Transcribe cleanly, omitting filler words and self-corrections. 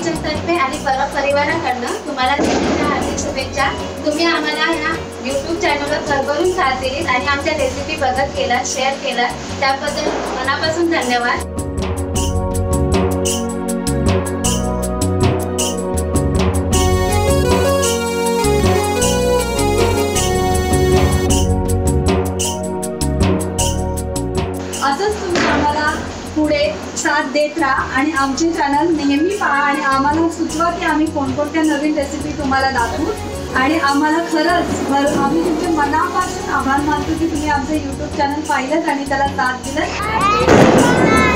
तर्फे आणि परिवाराकडनं तुम्हाला हार्दिक शुभेच्छा। तुम्ही आम्हाला ह्या YouTube चॅनलवर भरभरून साथ दिलीत आणि आमच्या रेसिपी बघत केलात, शेअर केलात, त्याबद्दल मनापासून धन्यवाद। असंच तुम्ही आम्हाला पुढे साथ देत राहा आणि आमचे चॅनल नेहमी पहा आणि आम्हाला सुचवा की आम्ही कोणकोणत्या नवीन रेसिपी तुम्हाला दाखवू। आणि आम्हाला खरंच आम्ही तुमचे मनापासून आभार मानतो की तुम्ही आमचं YouTube चॅनल पाहिलं आणि त्याला साथ दिलं।